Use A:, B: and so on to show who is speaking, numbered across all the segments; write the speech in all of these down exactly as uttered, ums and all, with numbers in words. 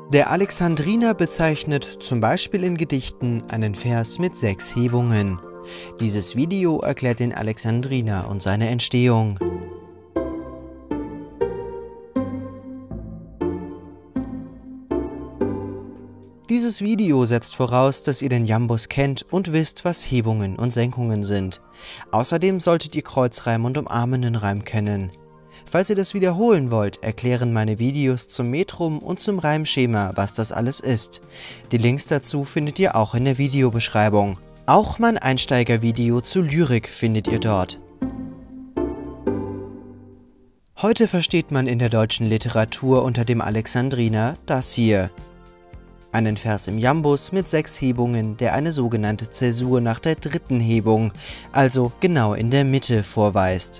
A: Der Alexandriner bezeichnet zum Beispiel in Gedichten einen Vers mit sechs Hebungen. Dieses Video erklärt den Alexandriner und seine Entstehung. Dieses Video setzt voraus, dass ihr den Jambus kennt und wisst, was Hebungen und Senkungen sind. Außerdem solltet ihr Kreuzreim und umarmenden Reim kennen. Falls ihr das wiederholen wollt, erklären meine Videos zum Metrum und zum Reimschema, was das alles ist. Die Links dazu findet ihr auch in der Videobeschreibung. Auch mein Einsteigervideo zu Lyrik findet ihr dort. Heute versteht man in der deutschen Literatur unter dem Alexandriner das hier. Einen Vers im Jambus mit sechs Hebungen, der eine sogenannte Zäsur nach der dritten Hebung, also genau in der Mitte, vorweist.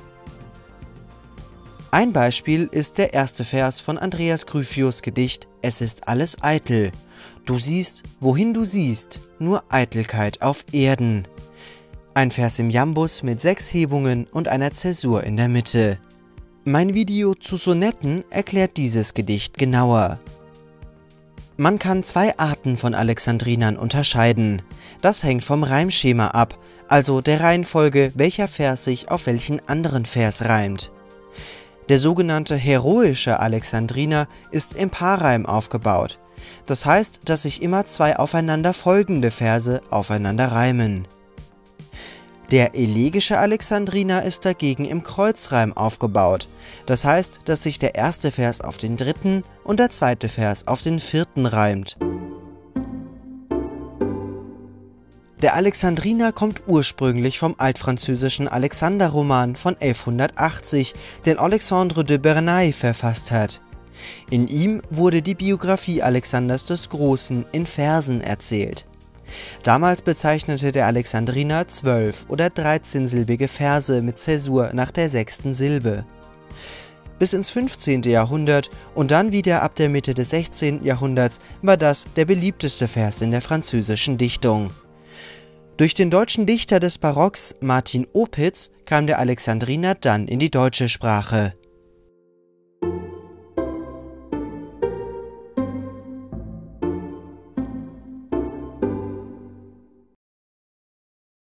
A: Ein Beispiel ist der erste Vers von Andreas Gryphius' Gedicht »Es ist alles eitel«. Du siehst, wohin du siehst, nur Eitelkeit auf Erden. Ein Vers im Jambus mit sechs Hebungen und einer Zäsur in der Mitte. Mein Video zu Sonetten erklärt dieses Gedicht genauer. Man kann zwei Arten von Alexandrinern unterscheiden. Das hängt vom Reimschema ab, also der Reihenfolge, welcher Vers sich auf welchen anderen Vers reimt. Der sogenannte heroische Alexandriner ist im Paarreim aufgebaut. Das heißt, dass sich immer zwei aufeinander folgende Verse aufeinander reimen. Der elegische Alexandriner ist dagegen im Kreuzreim aufgebaut. Das heißt, dass sich der erste Vers auf den dritten und der zweite Vers auf den vierten reimt. Der Alexandriner kommt ursprünglich vom altfranzösischen Alexander-Roman von elfhundertachtzig, den Alexandre de Bernay verfasst hat. In ihm wurde die Biografie Alexanders des Großen in Versen erzählt. Damals bezeichnete der Alexandriner zwölf- oder dreizehnsilbige Verse mit Zäsur nach der sechsten Silbe. Bis ins fünfzehnte Jahrhundert und dann wieder ab der Mitte des sechzehnten Jahrhunderts war das der beliebteste Vers in der französischen Dichtung. Durch den deutschen Dichter des Barocks Martin Opitz kam der Alexandriner dann in die deutsche Sprache.